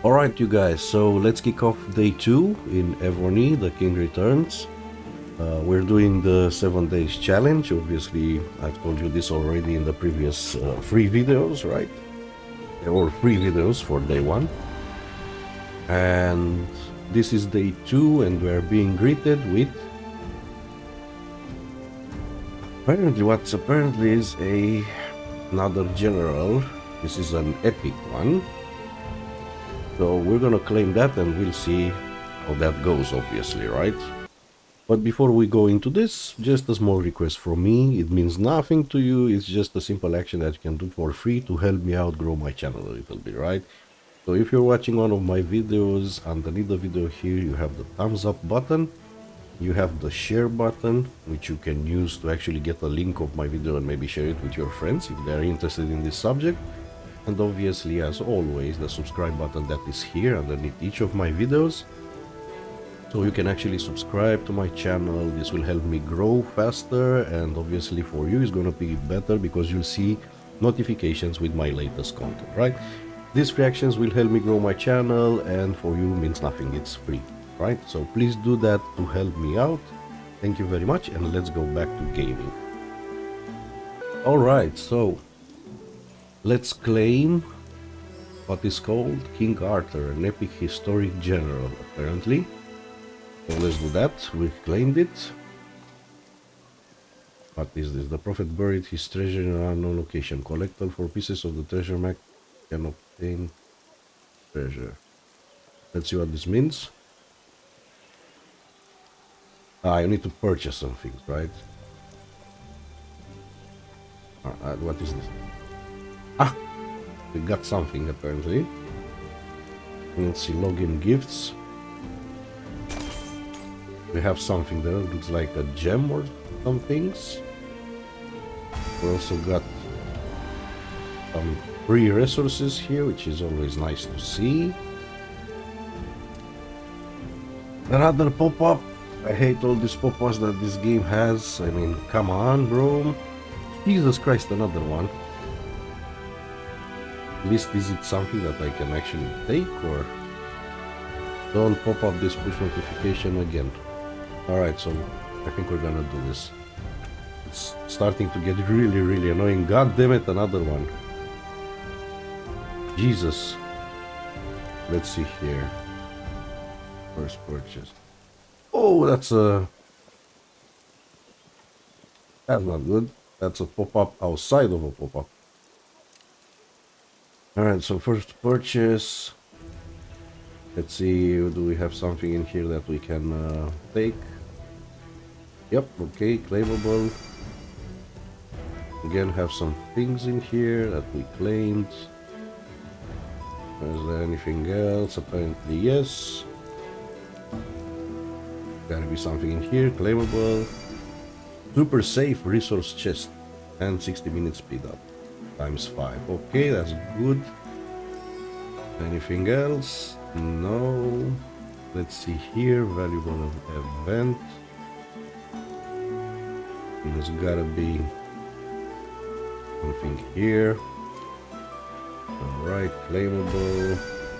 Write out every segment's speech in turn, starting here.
Alright you guys, so let's kick off day 2 in Evony, the King Returns. We're doing the 7 days challenge. Obviously, I've told you this already in the previous free videos, right? There were free videos for day 1. And this is day 2 and we're being greeted with... apparently is another general. This is an epic one. So we're gonna claim that and we'll see how that goes, obviously, right? But before we go into this, just a small request from me. It means nothing to you. It's just a simple action that you can do for free to help me out grow my channel a little bit, right? So if you're watching one of my videos, underneath the video here, you have the thumbs up button. You have the share button, which you can use to actually get a link of my video and maybe share it with your friends if they're interested in this subject. And obviously, as always, the subscribe button that is here underneath each of my videos. So you can actually subscribe to my channel. This will help me grow faster, and obviously for you it's going to be better because you'll see notifications with my latest content, right? These reactions will help me grow my channel, and for you means nothing, it's free, right? So please do that to help me out. Thank you very much, and let's go back to gaming. All right, so let's claim what is called King Arthur, an epic historic general, apparently. So let's do that. We've claimed it. What is this? The prophet buried his treasure in an unknown location. Collect all 4 pieces of the treasure map can obtain treasure. Let's see what this means. You need to purchase some things, right? What is this? We got something apparently. Let's see, login gifts. We have something there, looks like a gem or some things. We also got some free resources here, which is always nice to see. Another pop-up. I hate all these pop-ups that this game has. I mean, come on, bro. Jesus Christ, another one. At least is it something that I can actually take, or don't pop up this push notification again. Alright, so I think we're gonna do this. It's starting to get really annoying. God damn it, another one. Jesus. Let's see here. First purchase. Oh, that's not good. That's a pop-up outside of a pop-up. Alright, so first purchase. Let's see, do we have something in here that we can take? Yep, okay, claimable. Again, have some things in here that we claimed. Is there anything else? Apparently, yes. Gotta be something in here, claimable. Super safe resource chest and 60 minutes speed up. ×5. Okay, that's good. Anything else? No. Let's see here. Valuable event. There's gotta be something here. Alright, claimable.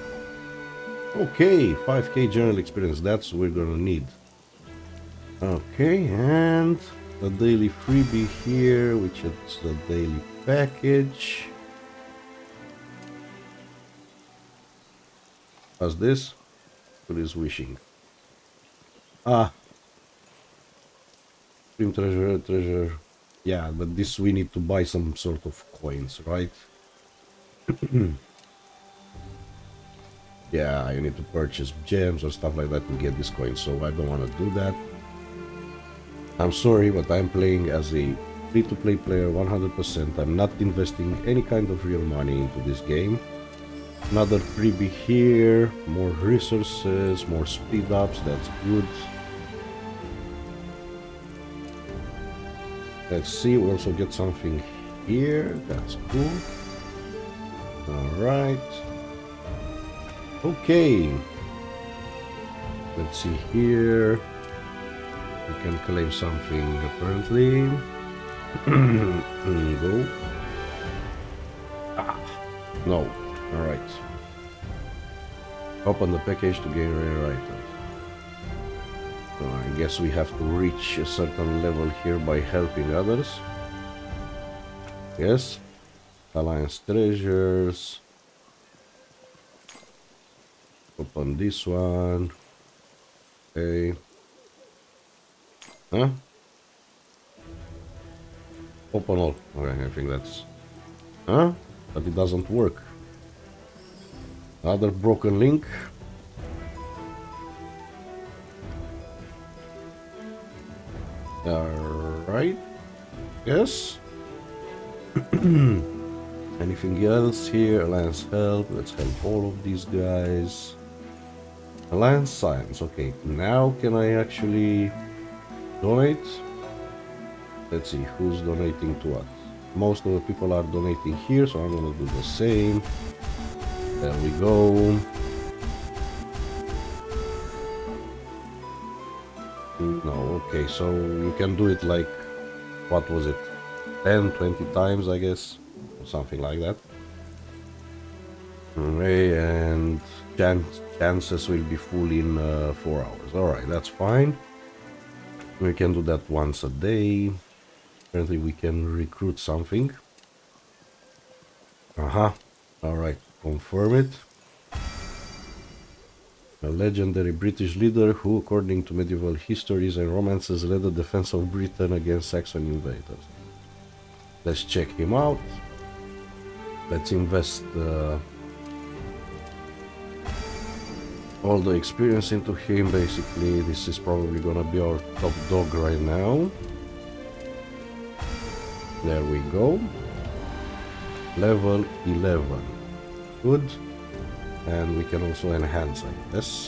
Okay, 5k general experience. That's what we're gonna need. Okay, and a daily freebie here, which is the daily package. What's this? What is wishing? Dream treasure. Yeah, but this we need to buy some sort of coins, right? Yeah, you need to purchase gems or stuff like that to get this coin, so I don't want to do that. I'm sorry, but I'm playing as a free-to-play player 100%. I'm not investing any kind of real money into this game. Another freebie here, more resources, more speed ups, that's good. Let's see, we also get something here, that's cool. Alright. Okay. Let's see here. We can claim something apparently. Go. No. Alright. Open the package to gain rare items. So I guess we have to reach a certain level here by helping others. Yes. Alliance treasures. Open this one. Okay. Huh? Open all. Okay, I think that's... Huh? But it doesn't work. Another broken link. Alright. Yes. Anything else here? Alliance help. Let's help all of these guys. Alliance science. Okay, now can I actually donate? Let's see who's donating to what. Most of the people are donating here, so I'm gonna do the same. There we go. No, okay, so you can do it like, what was it? 10, 20 times, I guess. Or something like that. Okay, and chances will be full in 4 hours. Alright, that's fine. We can do that once a day. Apparently we can recruit something. Alright, confirm it. A legendary British leader who, according to medieval histories and romances, led the defense of Britain against Saxon invaders. Let's check him out. Let's invest all the experience into him. Basically, this is probably gonna be our top dog right now. There we go. Level 11. Good. And we can also enhance, I guess.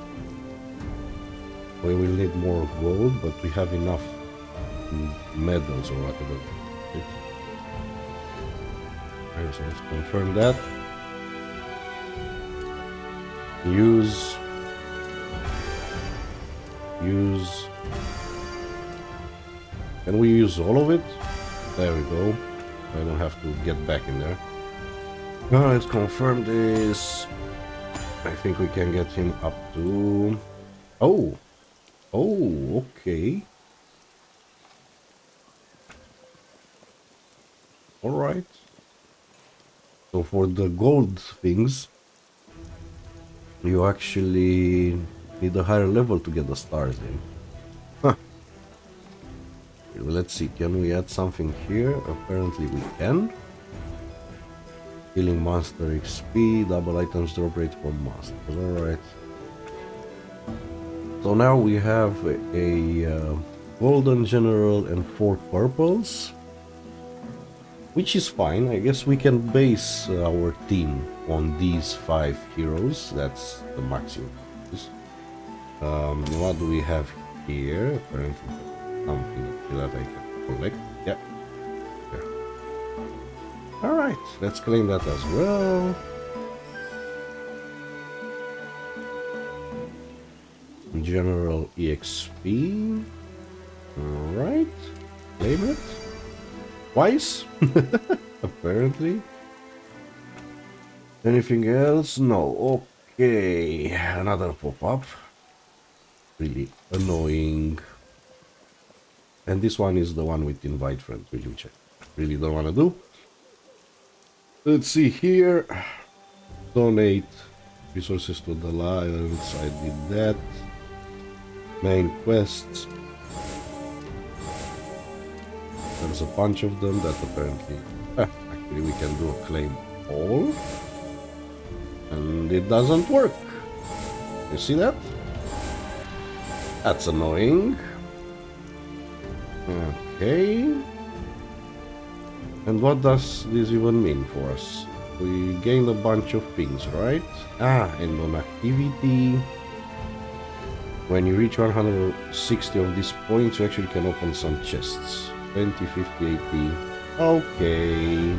We will need more gold, but we have enough medals or whatever. Okay, so let's confirm that. Use. Can we use all of it? There we go. I don't have to get back in there. Now let's confirm this. I think we can get him up to... Oh! Oh, okay. Alright. So for the gold things, you actually need a higher level to get the stars in. Huh. Let's see, can we add something here? Apparently we can. Healing monster XP, double items drop rate for monsters. Alright. So now we have a golden general and 4 purples. Which is fine. I guess we can base our team on these 5 heroes. That's the maximum. What do we have here? Apparently something that I can collect. Yeah. Alright, let's claim that as well. General EXP. Alright. Claim it. Twice? Apparently. Anything else? No. Okay. Another pop-up. Really annoying. And this one is the one with invite friends, which I really don't want to do. Let's see here. Donate resources to the alliance. I did that. Main quests. There's a bunch of them that apparently... actually we can do a claim all. And it doesn't work. You see that? That's annoying. Okay. And what does this even mean for us? We gained a bunch of things, right? And on activity, when you reach 160 of these points, you actually can open some chests. 20, 50, 80. Okay.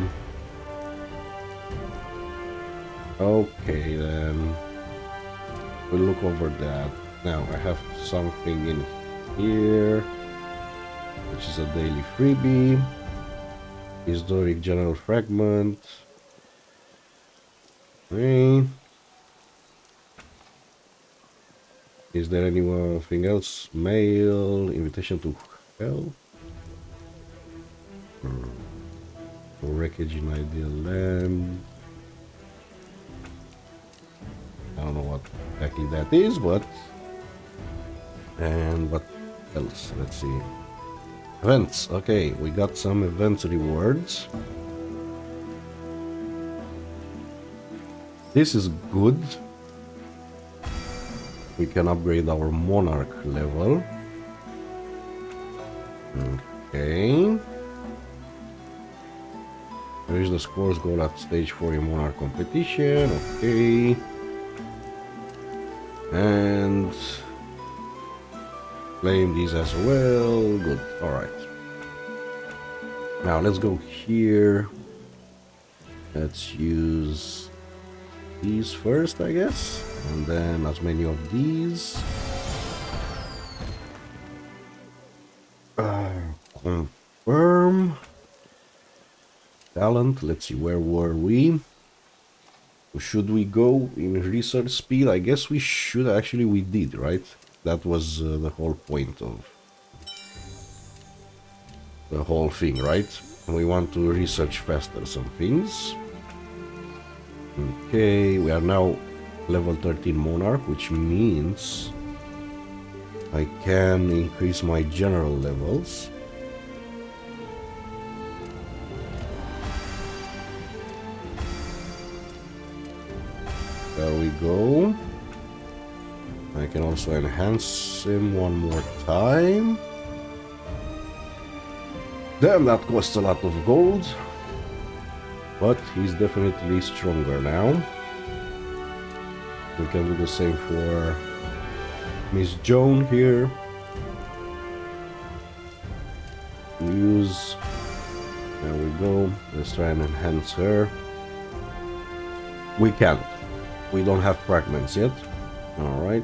Okay, then. We'll look over that. Now, I have something in here, which is a daily freebie. Historic General Fragment. Okay. Is there anything else? Mail, invitation to hell? Wreckage in ideal land. I don't know what exactly that is, but... And what else? Let's see. Events. Okay, we got some events rewards. This is good. We can upgrade our monarch level. Okay. Reach the scores goal at stage 4 in monarch competition. Okay. And claim these as well. Good. Alright. Now let's go here. Let's use these first, I guess. And then as many of these. Confirm. Talent. Let's see, where were we? Should we go in research speed? I guess we should. Actually, we did, right? That was the whole point of the whole thing, right? We want to research faster some things. Okay, we are now level 13 monarch, which means I can increase my general levels. There we go. I can also enhance him one more time. Damn, that costs a lot of gold. But he's definitely stronger now. We can do the same for Miss Joan here. Use. There we go. Let's try and enhance her. We can't. We don't have fragments yet. Alright.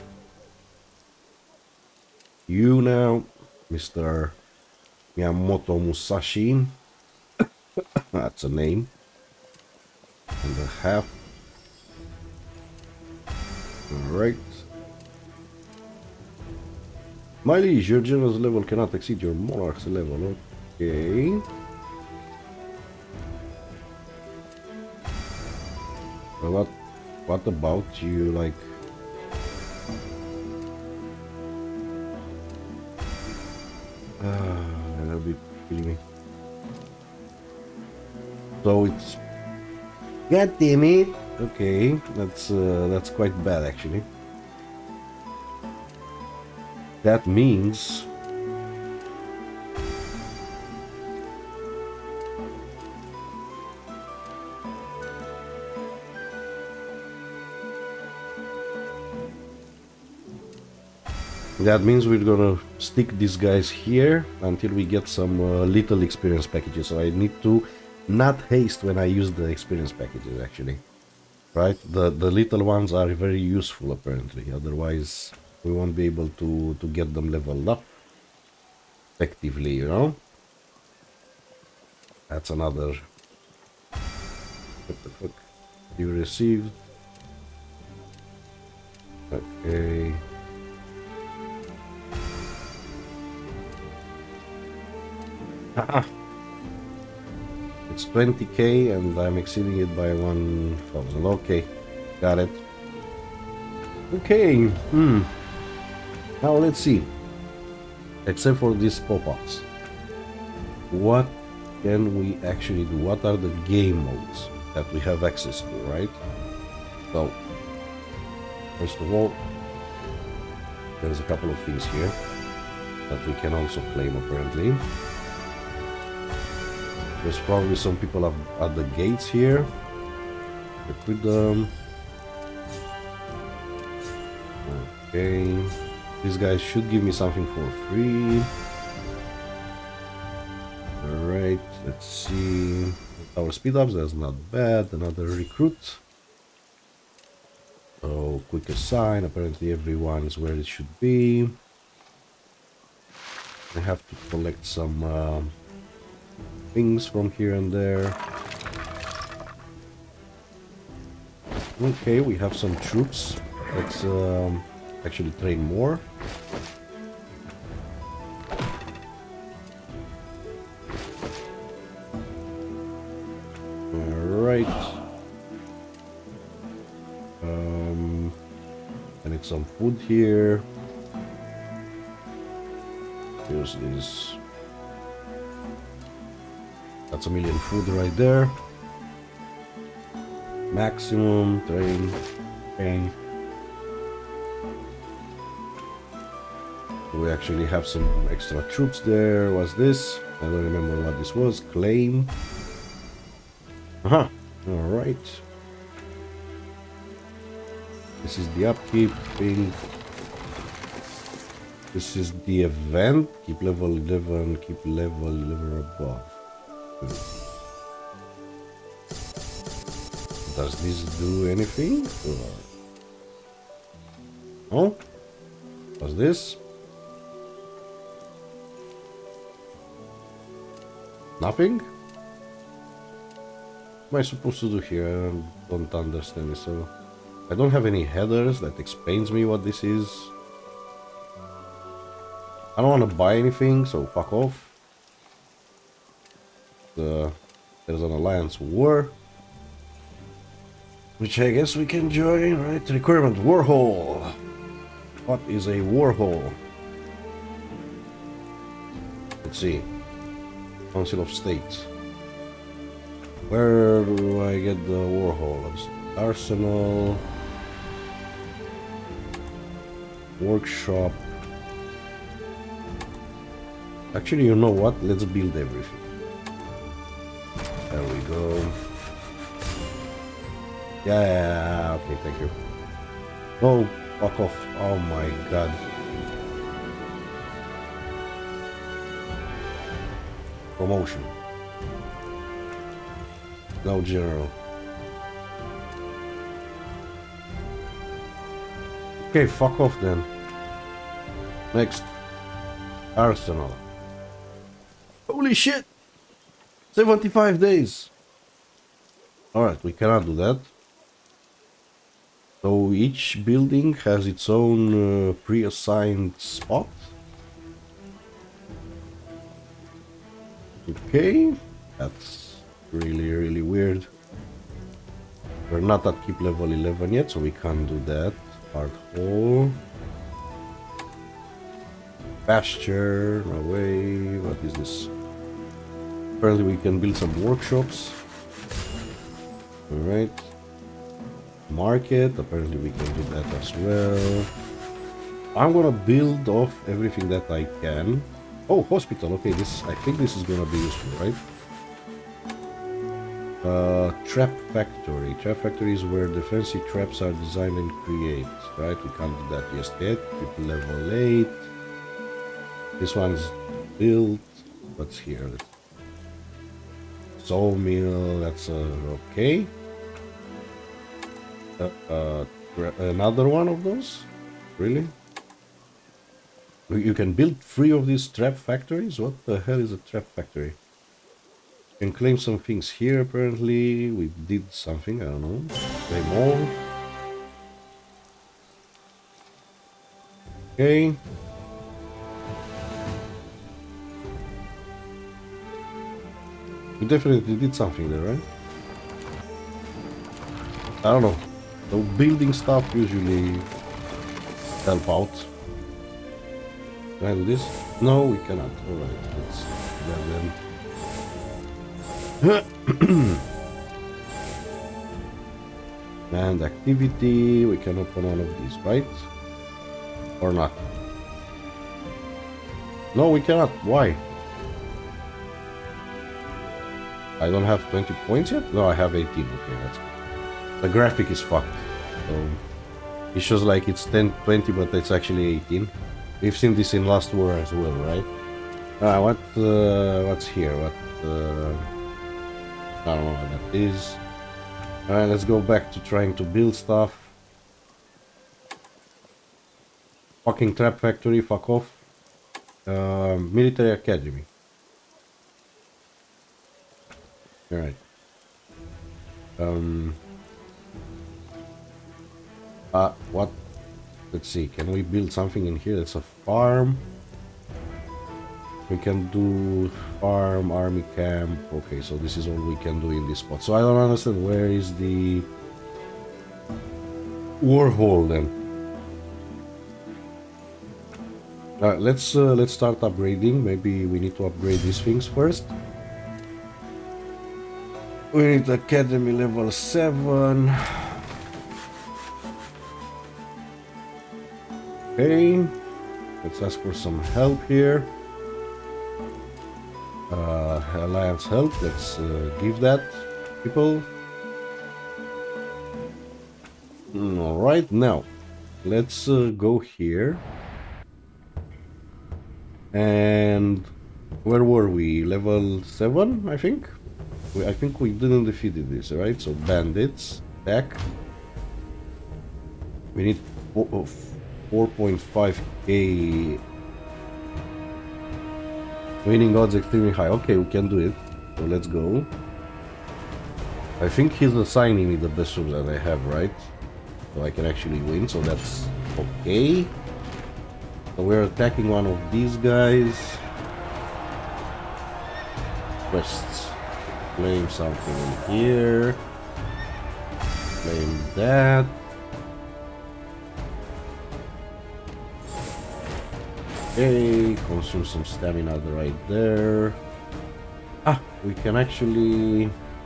You now, Mr. Miyamoto Musashi. That's a name. And a half. Alright. My liege, your general's level cannot exceed your monarch's level. Okay. Well, what about you, like... that'll be kidding me. So it's... God damn it! Okay, that's quite bad actually. That means... That means we're gonna stick these guys here until we get some little experience packages. So I need to not haste when I use the experience packages actually. Right? The little ones are very useful apparently. Otherwise we won't be able to get them leveled up effectively, you know? That's another... What the fuck? You received... Okay... It's 20k and I'm exceeding it by 1000. Okay, got it. Okay, now let's see. Except for these pop-ups, what can we actually do? What are the game modes that we have access to, right? So, first of all, there's a couple of things here that we can also claim apparently. There's probably some people at the gates here. Equip them. Okay. These guys should give me something for free. Alright, let's see. Our speed ups, that's not bad. Another recruit. So, quick assign. Apparently everyone is where it should be. I have to collect some things from here and there. Okay, we have some troops. Let's actually train more. Alright. I need some food here. Use this. That's a million food right there. Maximum train. Okay. We actually have some extra troops there. What's this? I don't remember what this was. Claim. Aha. Alright. This is the upkeep thing. This is the event. Keep level 11. Keep level 11 above. Does this do anything? No? What's this? Nothing? What am I supposed to do here? I don't understand it. So I don't have any headers that explains me what this is. I don't want to buy anything, so fuck off. There's an alliance war, which I guess we can join, right? Requirement warhole. What is a warhole? Let's see. Council of State. Where do I get the warhole? Arsenal. Workshop. Actually, you know what? Let's build everything. There we go. Yeah, okay, thank you. No, fuck off. Oh my god. Promotion. No general. Okay, fuck off then. Next. Arsenal. Holy shit! 75 days! Alright, we cannot do that. So each building has its own pre-assigned spot. Okay, that's really weird. We're not at keep level 11 yet, so we can't do that. Art hall. Pasture, no way. What is this? Apparently we can build some workshops. Alright. Market, apparently we can do that as well. I'm gonna build off everything that I can. Oh, hospital, okay, this, I think this is gonna be useful, right? Trap factory. Trap factory is where defensive traps are designed and created, right? We can't do that just yet. Keep level 8. This one's built. What's here? Sawmill, that's okay. Another one of those? Really? You can build 3 of these trap factories? What the hell is a trap factory? You can claim some things here, apparently. We did something, I don't know. Claim all. Okay. We definitely did something there, right? I don't know. So building stuff usually help out. Can I do this? No, we cannot. Alright, let's do that then. And activity, we can open one of these, right? Or not? No, we cannot. Why? I don't have 20 points yet? No, I have 18. Okay, that's good. The graphic is fucked. So it shows like it's 10, 20, but it's actually 18. We've seen this in Last War as well, right? What's here? I don't know what that is. Alright, let's go back to trying to build stuff. Fucking trap factory, fuck off. Military academy. Alright. What? Let's see, can we build something in here? It's a farm. We can do farm, army camp. Okay, so this is all we can do in this spot. So I don't understand, where is the war hall then? Let's start upgrading. Maybe we need to upgrade these things first. We need academy level 7. Okay, let's ask for some help here. Alliance help, let's give that, people. Alright, now let's go here. And where were we? Level 7, I think? I think we didn't defeat this, right? So bandits, attack. We need 4.5k. Winning odds extremely high. Okay, we can do it. So let's go. I think he's assigning me the best troops that I have, right? So I can actually win, so that's okay. So we're attacking one of these guys. Just claim something in here. Claim that. Okay, consume some stamina right there. Ah, we can actually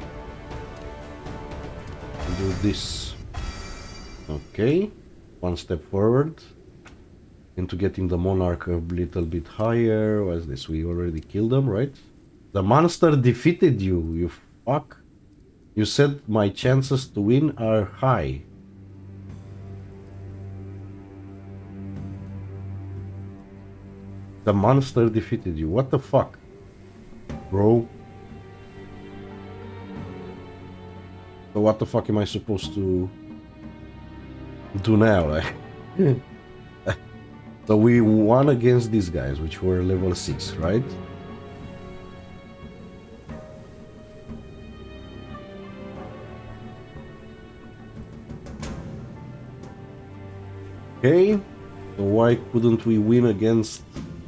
do this. Okay, one step forward into getting the monarch a little bit higher. What's this? We already killed them, right? The monster defeated you, you fuck. You said my chances to win are high. The monster defeated you. What the fuck, bro? So what the fuck am I supposed to do now? Like, so we won against these guys, which were level 6, right? Okay. So why couldn't we win against?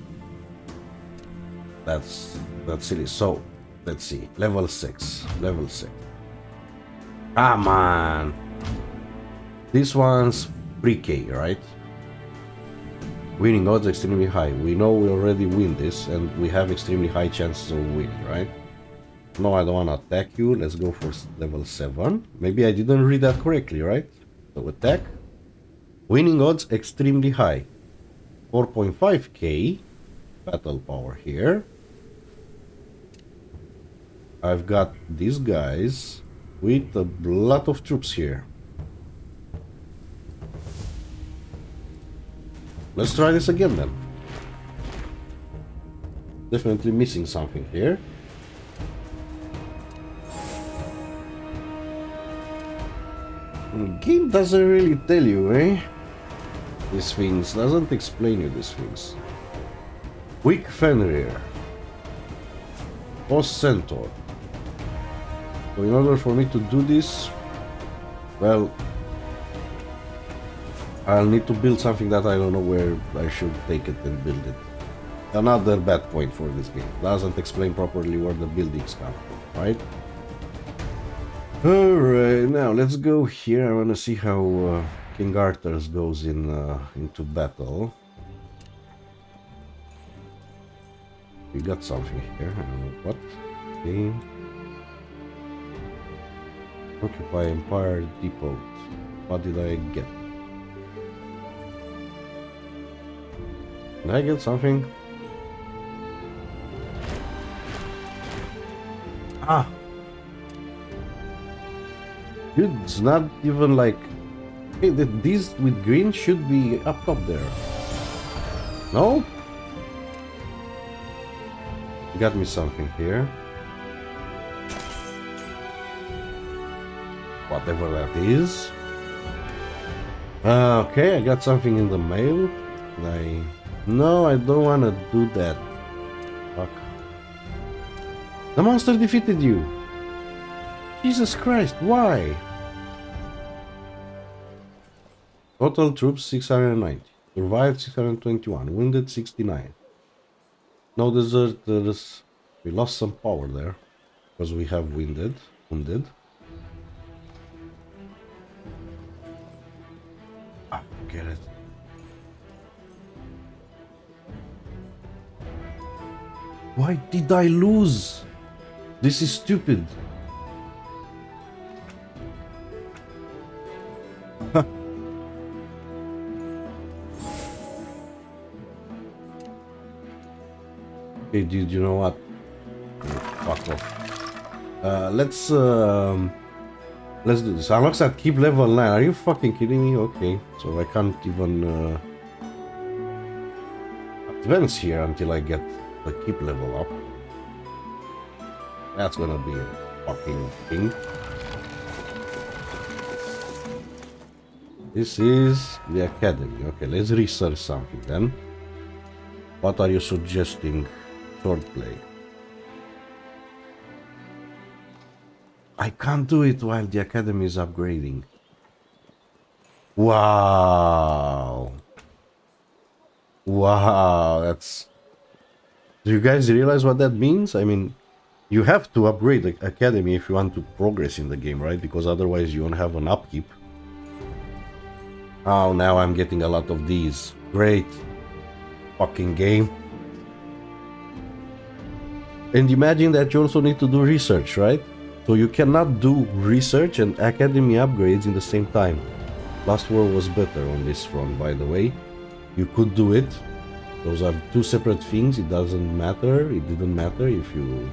That's silly. So let's see. Level 6. Level 6. Ah man. This one's 3k, right? Winning odds extremely high. We know we already win this and we have extremely high chances of winning, right? No, I don't want to attack you. Let's go for level 7. Maybe I didn't read that correctly, right? So attack. Winning odds extremely high. 4.5k battle power here. I've got these guys with a lot of troops here. Let's try this again then. Definitely missing something here. The game doesn't really tell you, eh? These things, doesn't explain you these things. Weak Fenrir. Post Centaur. So in order for me to do this, well, I'll need to build something that I don't know where I should take it and build it. Another bad point for this game. Doesn't explain properly where the buildings come from, right? Alright, now let's go here. I want to see how King Arthur's goes into battle. We got something here. What? Okay. Occupy Empire Depot. What did I get? Did I get something? Ah! Dude, it's not even like... Hey, these with green should be up top there. No? You got me something here. Whatever that is. Okay, I got something in the mail. No, I don't want to do that. Fuck. The monster defeated you. Jesus Christ, why? Total troops 690. Survived 621. Wounded 69. No deserters. We lost some power there because we have wounded. Ah, get it. Why did I lose? This is stupid. Okay, dude, you know what? Fuck off. Let's do this. Unlocks at keep level 9. Are you fucking kidding me? Okay, so I can't even advance here until I get the keep level up. That's gonna be a fucking thing. This is the academy. Okay, let's research something then. What are you suggesting? Swordplay. I can't do it while the academy is upgrading. Wow. Wow, that's... Do you guys realize what that means? I mean, you have to upgrade the academy if you want to progress in the game, right? Because otherwise you won't have an upkeep. Oh, now I'm getting a lot of these. Great. Fucking game. And imagine that you also need to do research, right? So you cannot do research and academy upgrades in the same time. Last War was better on this front, by the way. You could do it. Those are two separate things. It doesn't matter. It didn't matter if you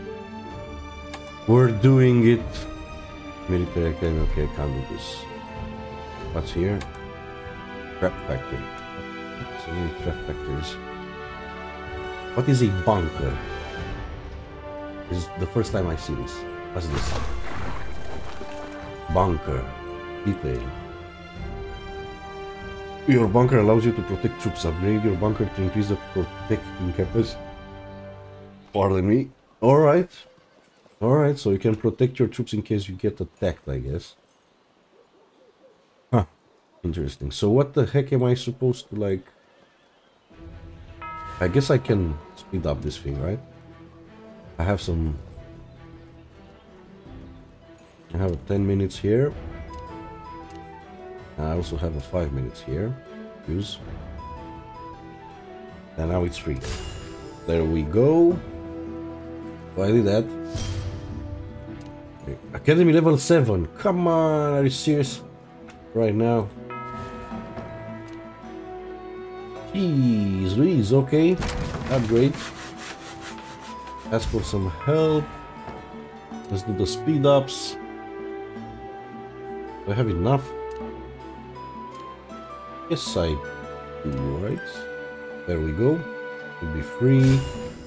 were doing it. Military academy. Okay, I can't do this. What's here? Trap factory. So many trap factories. What is a bunker? This is the first time I see this. What's this? Bunker. Detail. Your bunker allows you to protect troops. Upgrade your bunker to increase the protecting capacity. Pardon me. Alright. Alright, so you can protect your troops in case you get attacked, I guess. Huh. Interesting. So what the heck am I supposed to, like... I guess I can speed up this thing, right? I have some... I have 10 minutes here. I also have a 5 minutes here. Use. And now it's free. There we go. Why did that? Okay. Academy level 7. Come on, are you serious? Right now. Jeez, Louise, okay. Upgrade. Ask for some help. Let's do the speed ups. Do I have enough? Yes, I do, right? There we go. It'll be free.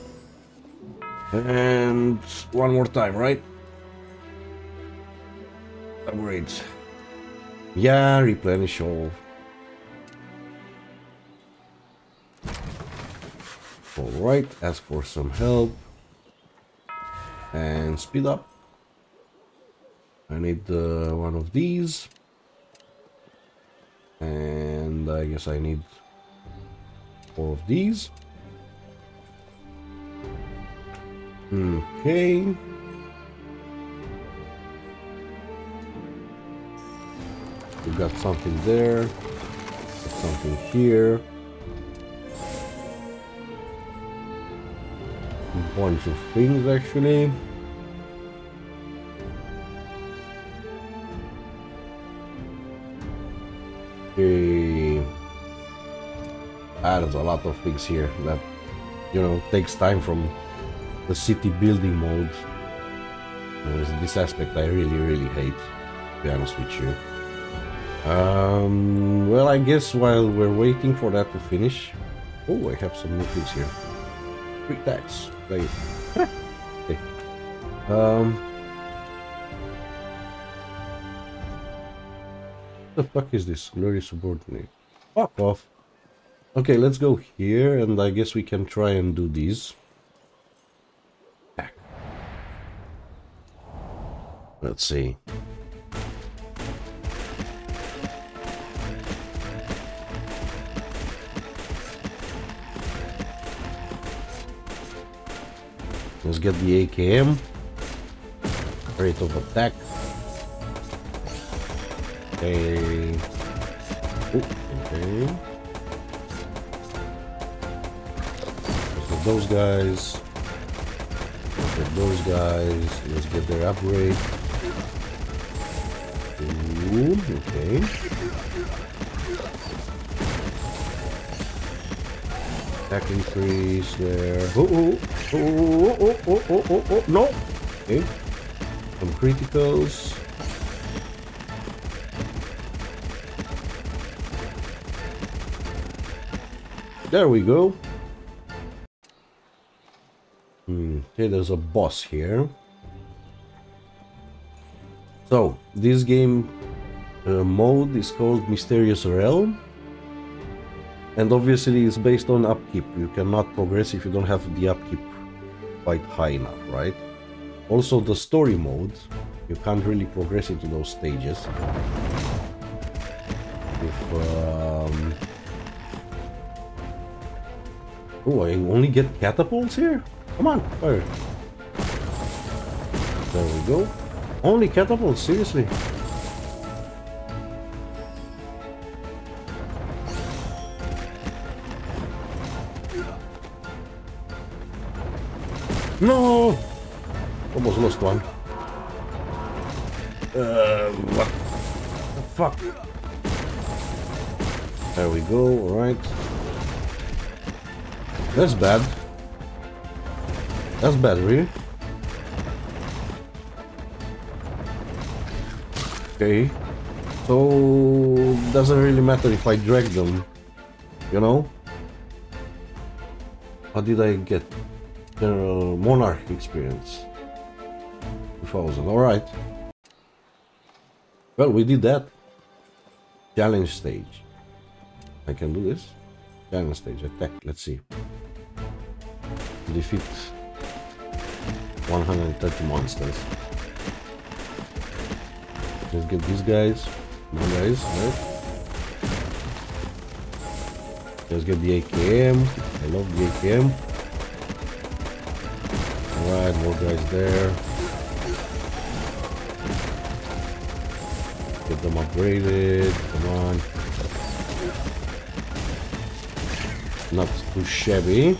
And one more time, right? Upgrade. Yeah, replenish all. Alright, ask for some help. And speed up. I need one of these. And I guess I need 4 of these. Okay. We got something there. Got something here. A bunch of things actually. Okay. There's a lot of things here that, you know, takes time from the city building mode. This aspect I really hate, to be honest with you. Well, I guess while we're waiting for that to finish... Oh, I have some new things here. Free tax. Play it. Okay. What the fuck is this? Glory subordinate. Fuck off. Okay, let's go here, and I guess we can try and do these. Back. Let's see. Let's get the AKM. Rate of attack. Okay. Ooh, okay. Let's get those guys. Let's get those guys. Let's get their upgrade. Ooh, okay. Attack increase there. Oh, no. Okay. Some criticals. There we go. Okay, there's a boss here. So, this game mode is called Mysterious Realm. And obviously it's based on upkeep. You cannot progress if you don't have the upkeep quite high enough, right? Also the story mode, you can't really progress into those stages. If oh, I only get catapults here? Come on, fire. There we go. Only catapults, seriously. No! Almost lost one. What the fuck? There we go, alright. That's bad. That's bad, really. Okay. So doesn't really matter if I drag them, you know? What did I get? General Monarch experience. 2000, alright. Well, we did that. Challenge stage. I can do this. Challenge stage, attack, let's see. Defeat 130 monsters. Let's get these guys. Come on, guys, right? Let's get the AKM. I love the AKM. Alright, more guys there. Get them upgraded. Come on. Not too shabby.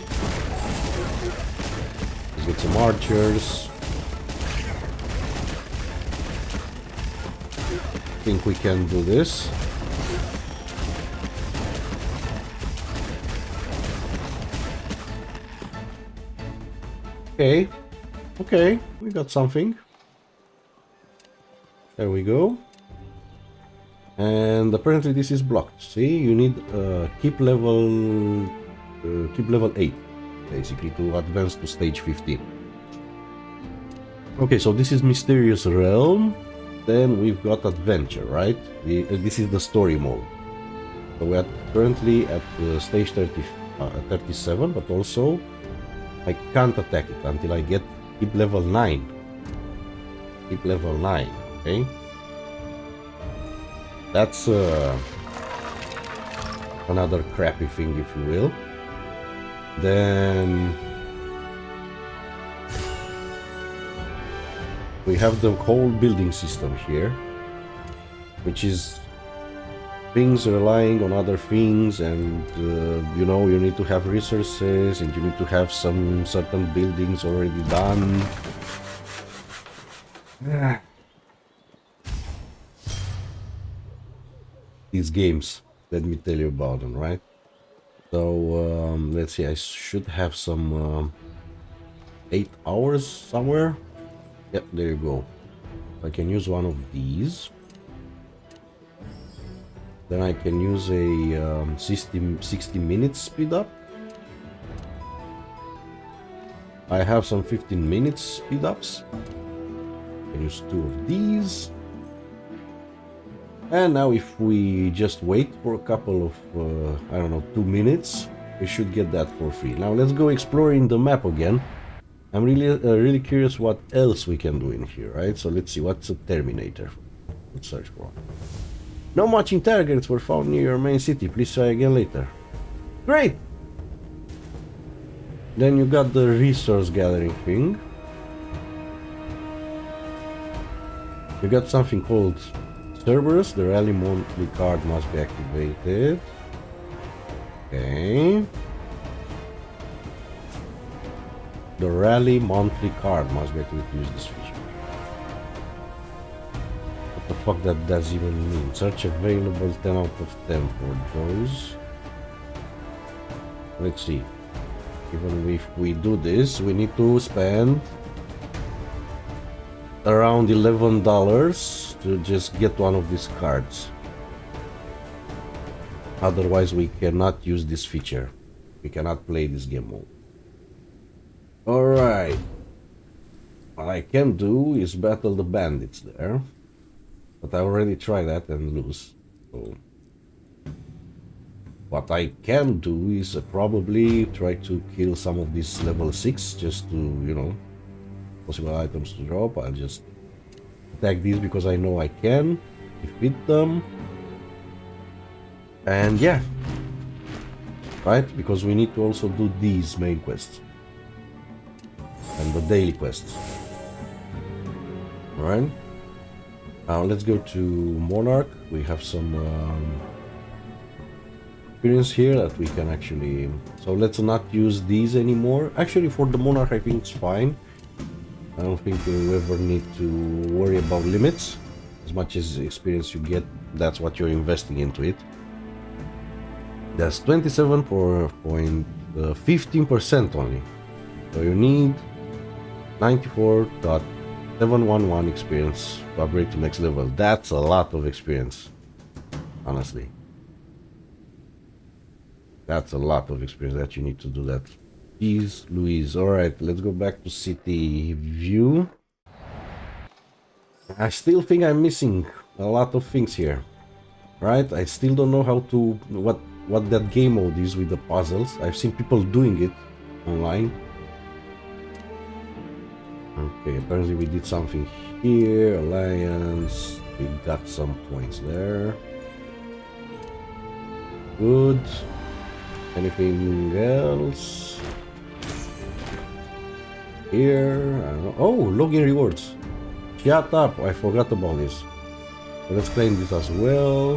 Let's get some archers. I think we can do this. Okay. Okay, we got something. There we go. And apparently this is blocked. See, you need keep level 8 basically to advance to stage 15. Okay, so this is Mysterious Realm. Then we've got Adventure, right? This is the story mode. So we're currently at stage 37, but also I can't attack it until I get keep level 9. Keep level 9, okay? That's another crappy thing, if you will. Then we have the whole building system here, which is things relying on other things, and you know, you need to have resources and you need to have some certain buildings already done. These games, let me tell you about them, right? So let's see, I should have some 8 hours somewhere. Yep, there you go. I can use one of these. Then I can use a 60 minutes speed up. I have some 15 minutes speed ups. I can use 2 of these. And now if we just wait for a couple of, I don't know, 2 minutes, we should get that for free. Now let's go exploring the map again. I'm really curious what else we can do in here, right? So let's see, what's a Terminator? Let's search for one. No matching targets were found near your main city. Please try again later. Great! Then you got the resource gathering thing. You got something called Cerberus. The rally monthly card must be activated. Okay. The rally monthly card must be activated to use this feature. What the fuck that does even mean? Search available 10 out of 10 for those. Let's see. Even if we do this, we need to spend around $11 to just get one of these cards. Otherwise we cannot use this feature. We cannot play this game mode. Alright. What I can do is battle the bandits there. But I already tried that and lose. So what I can do is probably try to kill some of these level 6 just to, you know, possible items to drop. I'll just attack these because I know I can defeat them. And yeah, right, because we need to also do these main quests and the daily quests. All right, now let's go to Monarch. We have some experience here that we can actually, so let's not use these anymore. Actually, for the Monarch I think it's fine. I don't think you ever need to worry about limits. As much as experience you get, that's what you're investing into it. That's 27.15% only. So you need 94.711 experience to upgrade to next level. That's a lot of experience, honestly. That's a lot of experience that you need to do that. Jeez Louise. Alright, let's go back to city view. I still think I'm missing a lot of things here. Right? I still don't know how to what that game mode is with the puzzles. I've seen people doing it online. Okay, apparently we did something here. Alliance. We got some points there. Good. Anything else? Here, I don't know. Oh, login rewards. Shut up, I forgot about this. So let's claim this as well.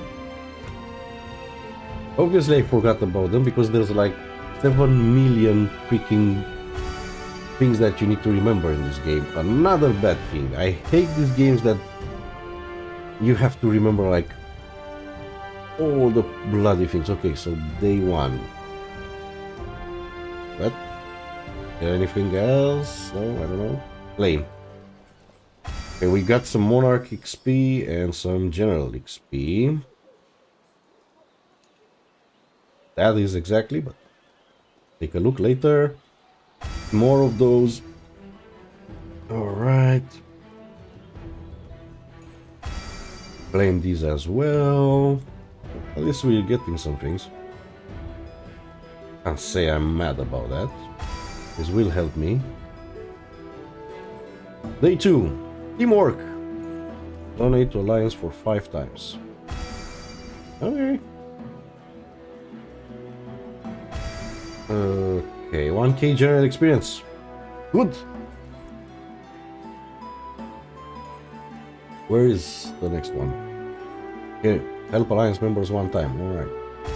Obviously I forgot about them because there's like 7 million freaking things that you need to remember in this game. Another bad thing. I hate these games that you have to remember like all the bloody things. Okay, so day 1. What? Anything else? No, I don't know. Claim. Okay, we got some Monarch XP and some General XP. That is exactly, but take a look later. More of those. Alright. Claim these as well. At least we're getting some things. Can't say I'm mad about that. This will help me. Day 2. Teamwork. Donate to Alliance for 5 times. Okay. Okay, 1k general experience. Good. Where is the next one? Here, help Alliance members 1 time. Alright.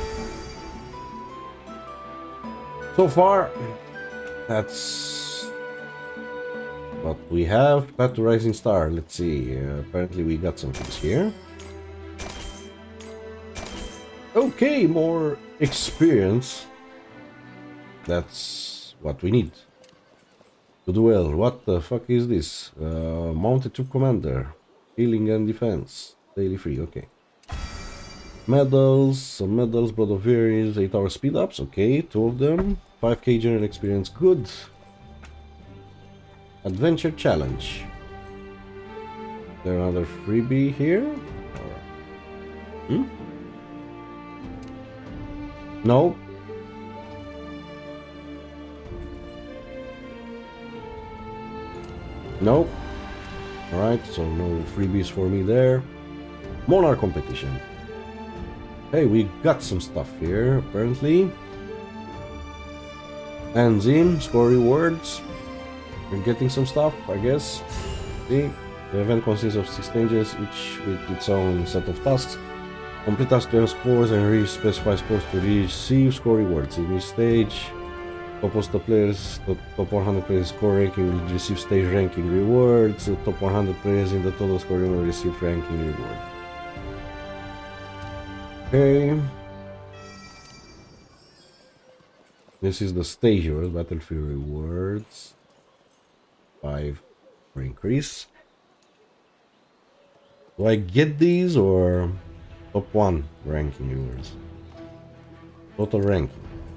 So far, that's what we have. Path to Rising Star. Let's see. Apparently we got some things here. Okay, more experience. That's what we need to do well. What the fuck is this? Mounted Troop Commander. Healing and Defense. Daily free. Okay. Medals. Some medals. Blood of Furies. 8-hour speed ups. Okay, 2 of them. 5k general experience. Good. Adventure Challenge. Is there another freebie here? Hmm? No. Nope. Alright, so no freebies for me there. Monarch competition. Hey, we got some stuff here, apparently. Ends in, score rewards. We're getting some stuff, I guess. See? The event consists of 6 stages, each with its own set of tasks. Complete tasks to earn scores and reach specified scores to receive score rewards. In each stage, the players, the top 100 players score ranking will receive stage ranking rewards. The top 100 players in the total score will receive ranking reward. Okay. This is the stage reward, battlefield rewards. 5 for increase. Do I get these or top 1 ranking rewards? Total ranking.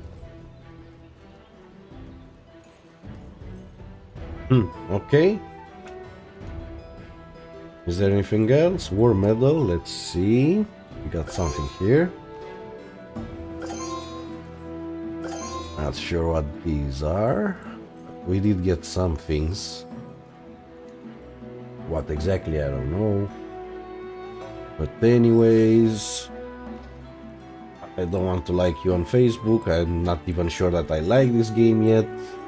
Okay. Is there anything else? War medal, let's see. We got something here. Not sure what these are. We did get some things. What exactly, I don't know. But anyways, I don't want to like you on Facebook. I'm not even sure that I like this game yet.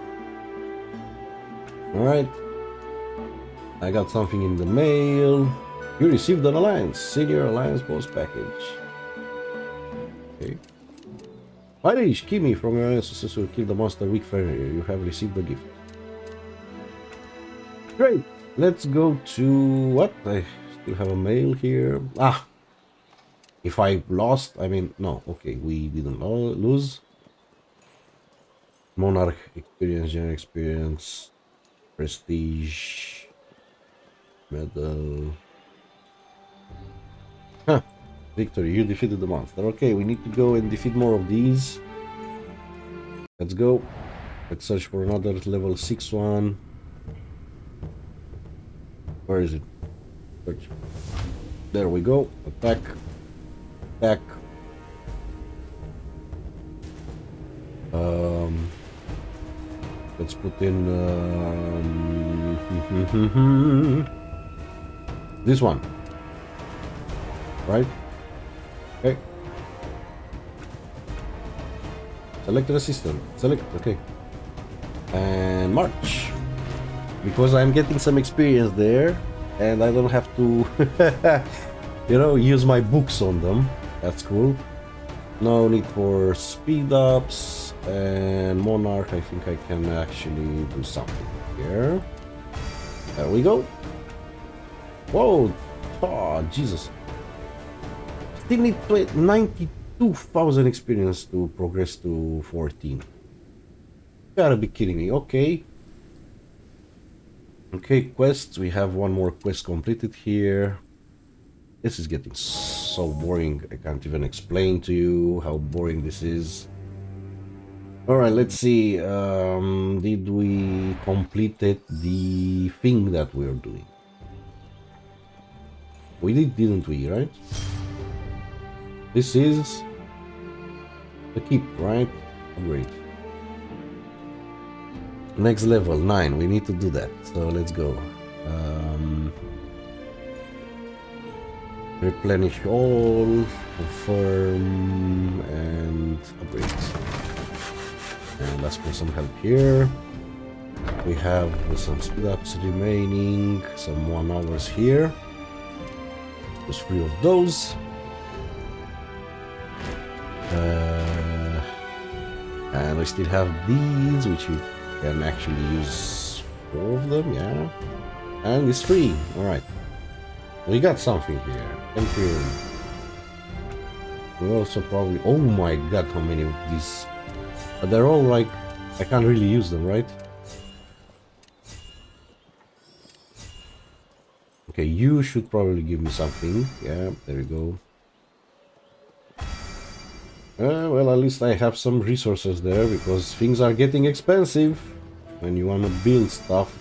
Alright. I got something in the mail. You received an Alliance. Senior Alliance Post Package. Okay. Irish Kimi from your ancestors will kill the monster weak furrier. You have received the gift. Great. Let's go to what? I still have a mail here. Ah. If I lost, I mean, no. Okay, we didn't lose. Monarch experience, general experience, prestige, medal. Huh. Victory, you defeated the monster. Okay, we need to go and defeat more of these. Let's go. Let's search for another level 6 one. Where is it? Search. There we go. Attack. Attack. Let's put in this one. Right? Okay. Select the system. Select. Okay. And march. Because I'm getting some experience there, and I don't have to, you know, use my books on them. That's cool. No need for speed ups and Monarch. I think I can actually do something here. There we go. Whoa! Oh, Jesus. Still need 92,000 experience to progress to 14. You gotta be kidding me. Okay. Okay, quests. We have one more quest completed here. This is getting so boring. I can't even explain to you how boring this is. Alright, let's see. Did we completed the thing that we're doing? We did, didn't we, right? This is the keep, right? Great. Next level 9. We need to do that. So let's go. Replenish all, confirm, and upgrade. And let's put some help here. We have some speed ups remaining, some 1 hours here. Just 3 of those. And we still have these, which we can actually use 4 of them, yeah. And it's free. Alright. We got something here. Imperium. We also probably... Oh my god, how many of these... They're all like... I can't really use them, right? Okay, you should probably give me something. Yeah, there we go. Well, at least I have some resources there, because things are getting expensive when you want to build stuff.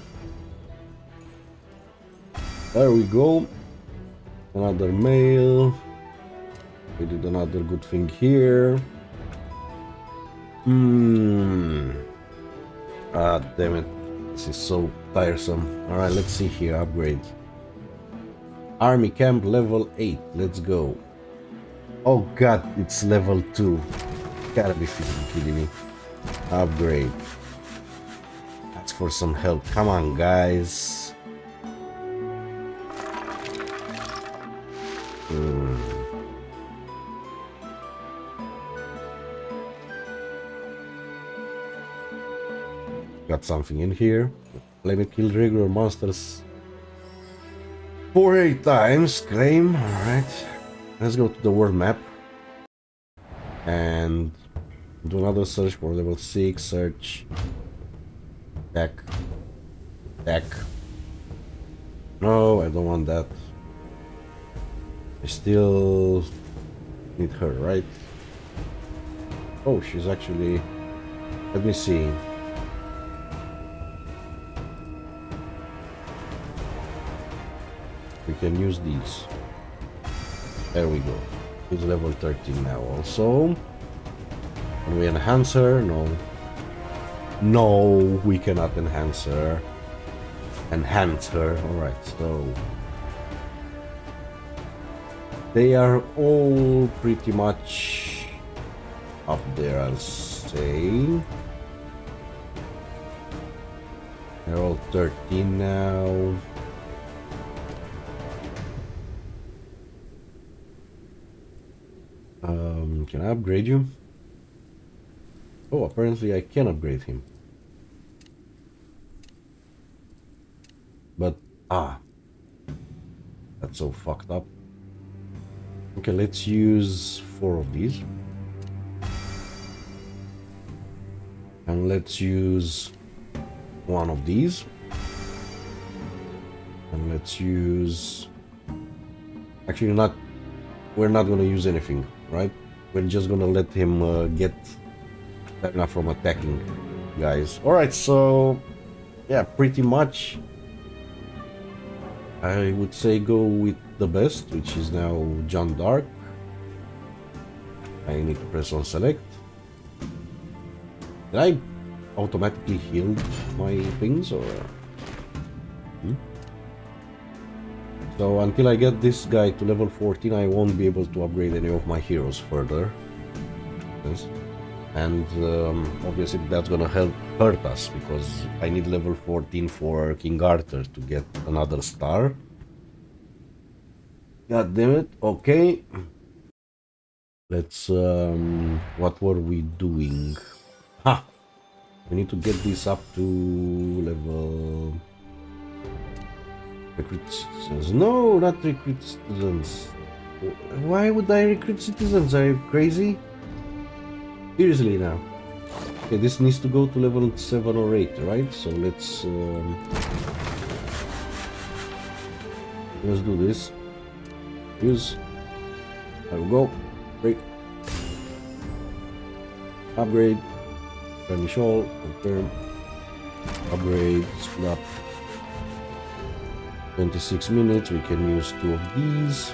There we go. Another mail. We did another good thing here. Ah, damn it. This is so tiresome. Alright, let's see here. Upgrade. Army camp level 8. Let's go. Oh god, it's level 2. Gotta be freaking kidding me. Upgrade. Ask for some help. Come on, guys. Got something in here. Let me kill regular monsters 4-8 times. Claim. Alright. Let's go to the world map. And do another search for level 6. Search. Attack. Attack. No, I don't want that. I still need her, right? Oh, she's actually... Let me see. We can use these. There we go. It's level 13 now also. Can we enhance her? No. No, we cannot enhance her. Enhance her. Alright, so... They are all pretty much up there, I'll say. They're all 13 now. Can I upgrade you? Oh, apparently I can upgrade him. But, that's so fucked up. Okay, let's use 4 of these. And let's use 1 of these. And let's use... Actually, we're not gonna use anything, right? We're just gonna let him get stamina from attacking guys. Alright, so... Yeah, pretty much... I would say go with the best, which is now John Dark. I need to press on select. Did I automatically heal my things or... So until I get this guy to level 14, I won't be able to upgrade any of my heroes further. Yes. And obviously that's gonna hurt us, because I need level 14 for King Arthur to get another star. God damn it. Okay. Let's what were we doing? Ha! We need to get this up to level... Recruit citizens. No, not recruit citizens. Why would I recruit citizens? Are you crazy? Seriously now. Okay, this needs to go to level 7 or 8, right? So let's do this. Use. There we go. Great. Upgrade. Furnish all. Confirm. Upgrade. Split up. 26 minutes. We can use 2 of these.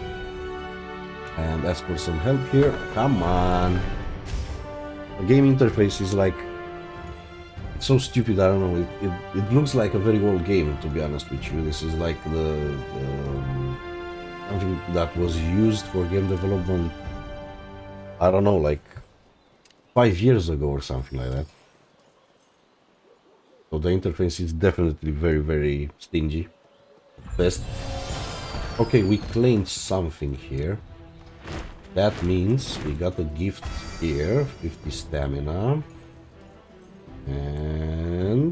And ask for some help here. Come on. The game interface is like... It's so stupid, I don't know. It looks like a very old game, to be honest with you. This is like the something that was used for game development, I don't know, like 5 years ago or something like that. So the interface is definitely very, very stingy. Best. Okay, we claimed something here. That means we got a gift here, 50 stamina. And...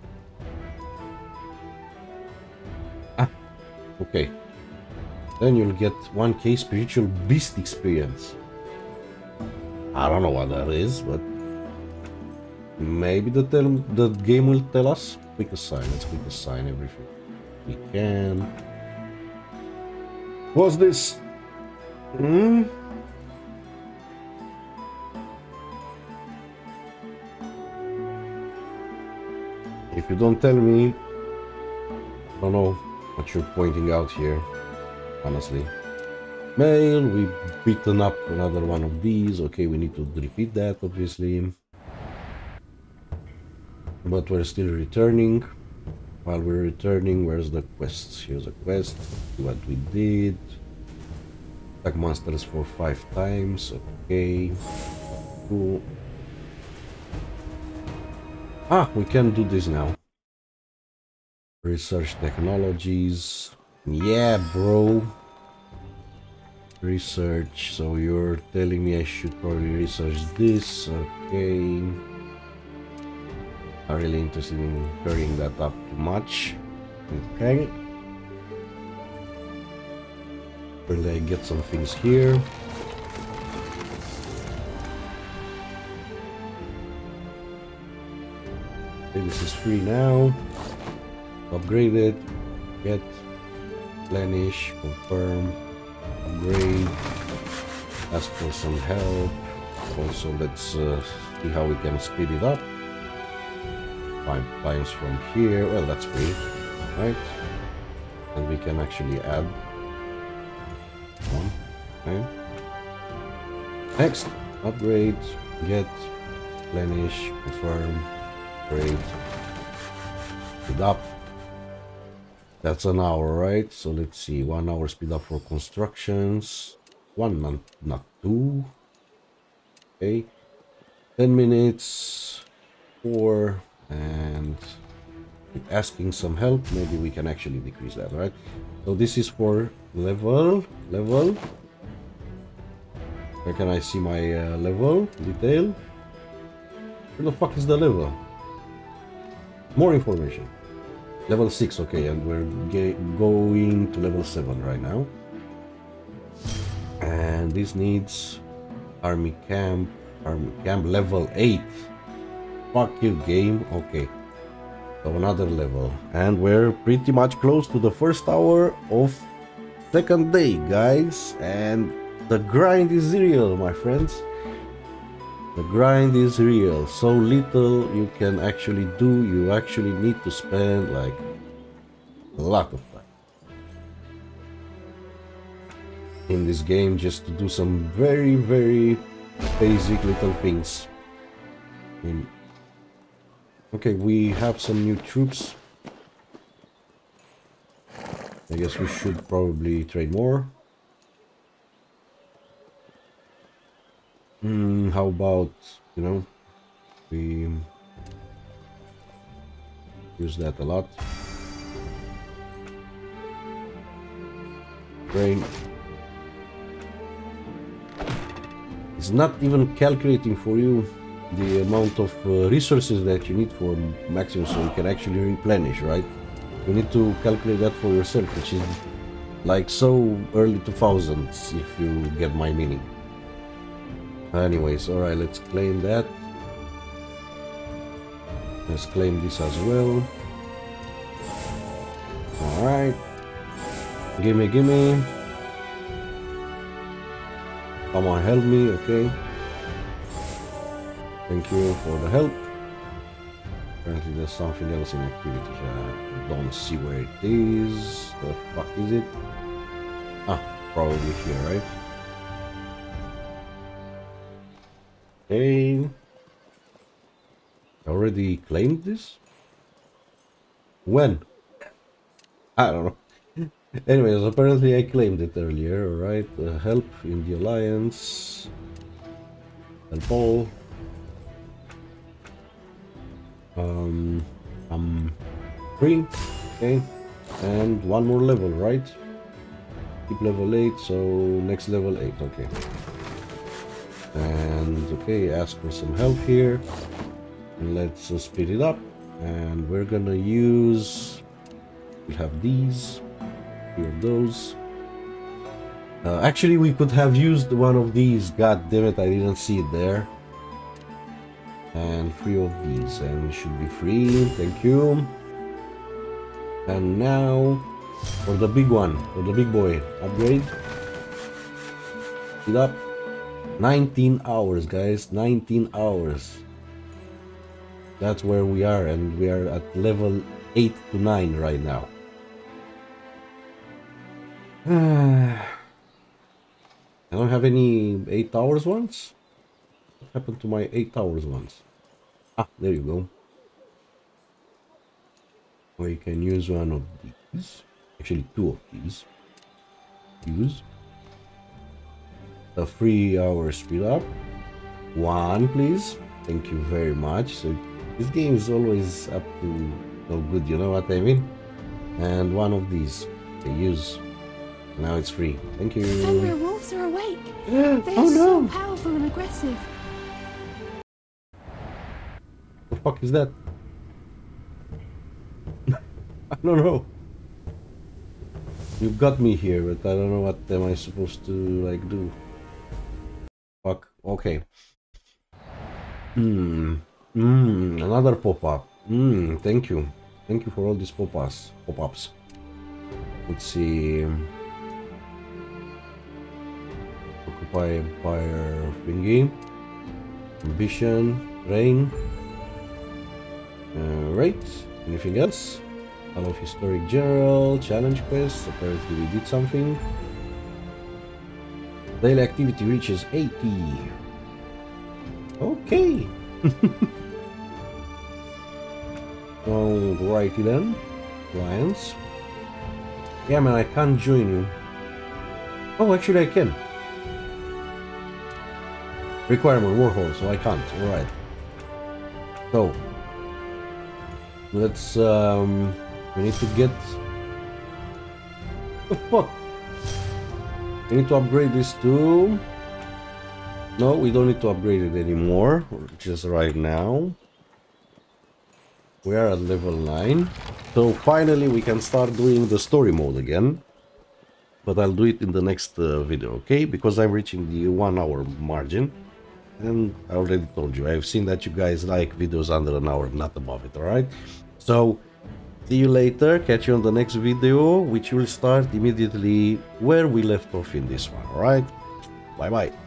okay. Then you'll get 1k spiritual beast experience. I don't know what that is, but... maybe the game will tell us. Quick assign, let's quick assign everything we can. What's this? If you don't tell me, I don't know what you're pointing out here, honestly. Mail, we've beaten up another one of these. Okay, we need to repeat that, obviously. But we're still returning. While we're returning, where's the quests? Here's a quest. What we did. Attack monsters for 5 times. Okay. Cool. Ah, we can do this now. Research technologies. Yeah, bro. Research. So you're telling me I should probably research this. Okay. Not really interested in hurrying that up too much. Okay. Will I get some things here? Okay, this is free now. Upgrade it. Get. Replenish. Confirm. Upgrade. Ask for some help. Also, let's see how we can speed it up. 5 times from here. Well, that's free, right? And we can actually add one. Okay. Next, upgrade, get, replenish, confirm, upgrade, speed up. That's an hour, right? So let's see, 1 hour speed up for constructions. One, not two. Okay. 10 minutes. 4. And asking some help, maybe we can actually decrease that, right? So this is for level. Where can I see my level detail? Where the fuck is the level? More information. Level 6, okay, and we're going to level 7 right now. And this needs army camp level 8. Fuck you, game. Okay. So another level. And we're pretty much close to the first hour of second day, guys. And the grind is real, my friends. The grind is real. So little you can actually do. You actually need to spend like a lot of time in this game just to do some very, very basic little things. Okay, we have some new troops. I guess we should probably trade more. How about, you know, we use that a lot. Train. It's not even calculating for you the amount of resources that you need for maximum, so you can actually replenish, right? You need to calculate that for yourself, which is like so early 2000s, if you get my meaning. Anyways, alright, let's claim that. Let's claim this as well. Alright. Gimme. Come on, help me, okay. Thank you for the help. Apparently there's something else in activity. I don't see where it is. The fuck is it? Ah, probably here, right? Okay. Already claimed this? When? I don't know. Anyways, apparently I claimed it earlier, alright? Help in the alliance. Help all. I'm free. Okay. And one more level, right? Keep level 8, so next level 8, okay. And okay, ask for some help here. And let's speed it up. And we're gonna use, we'll have these, 3 of those. Actually, we could have used one of these. God damn it, I didn't see it there. And 3 of these, and we should be free. Thank you. And now for the big one, for the big boy, upgrade. Speed up. 19 hours, guys. 19 hours. That's where we are, and we are at level 8 to 9 right now. I don't have any 8 hours ones. What happened to my 8 hours ones? Ah, there you go. Or you can use one of these. Actually, 2 of these. Use. A 3 hour speed up. 1, please. Thank you very much. So This game is always up to no good, you know what I mean? And one of these they use. Now it's free. Thank you. Fenrir wolves are awake. Oh They are no! so powerful and aggressive. The fuck is that? I don't know. You got me here, but I don't know what am I supposed to like do. Fuck. Okay. Another pop-up. Thank you. Thank you for all these pop-ups. Let's see. Occupy Empire thingy. Ambition. Rain. Right. Anything else? Hall of Historic General. Challenge quest. Apparently we did something. Daily activity reaches 80. Okay. Alrighty then. Alliance. Yeah, man, I can't join you. Oh, actually I can. Requirement Warhol, so I can't. Alright. So let's we need to get the fuck. We need to upgrade this too. No, we don't need to upgrade it anymore. Just right now. We are at level 9. So finally we can start doing the story mode again. But I'll do it in the next video, okay? Because I'm reaching the 1 hour margin. And I already told you, I've seen that you guys like videos under an hour, not above it, alright? So, see you later, catch you on the next video, which will start immediately where we left off in this one, alright? Bye bye.